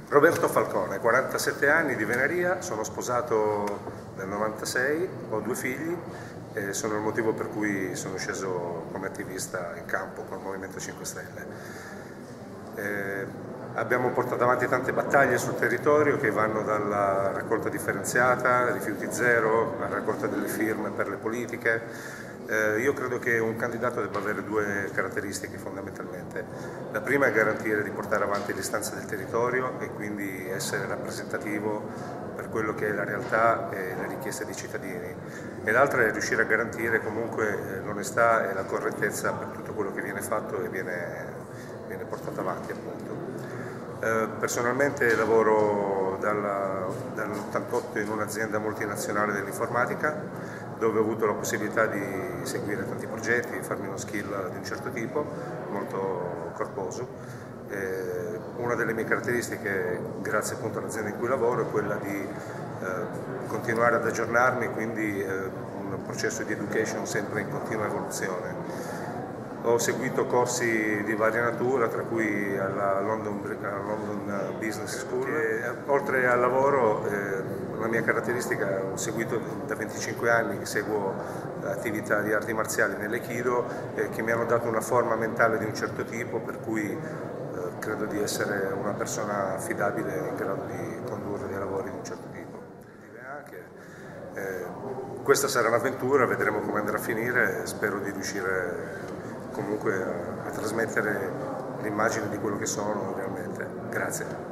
Roberto Falcone, 47 anni di Venaria, sono sposato nel 96, ho 2 figli e sono il motivo per cui sono sceso come attivista in campo col Movimento 5 Stelle. Abbiamo portato avanti tante battaglie sul territorio che vanno dalla raccolta differenziata, rifiuti zero, alla raccolta delle firme per le politiche. Io credo che un candidato debba avere 2 caratteristiche fondamentalmente. La prima è garantire di portare avanti le istanze del territorio e quindi essere rappresentativo per quello che è la realtà e le richieste dei cittadini, e l'altra è riuscire a garantire comunque l'onestà e la correttezza per tutto quello che viene fatto e viene portato avanti, appunto. Personalmente lavoro dall'88 in un'azienda multinazionale dell'informatica, dove ho avuto la possibilità di seguire tanti progetti, farmi uno skill di un certo tipo, molto corposo. Una delle mie caratteristiche, grazie appunto all'azienda in cui lavoro, è quella di continuare ad aggiornarmi, quindi un processo di education sempre in continua evoluzione. Ho seguito corsi di varia natura, tra cui alla London Business School, e oltre al lavoro la mia caratteristica, ho seguito da 25 anni che seguo attività di arti marziali nell'Aikido che mi hanno dato una forma mentale di un certo tipo, per cui credo di essere una persona affidabile in grado di condurre dei lavori di un certo tipo. Questa sarà un'avventura, vedremo come andrà a finire, spero di riuscire comunque a trasmettere l'immagine di quello che sono realmente. Grazie.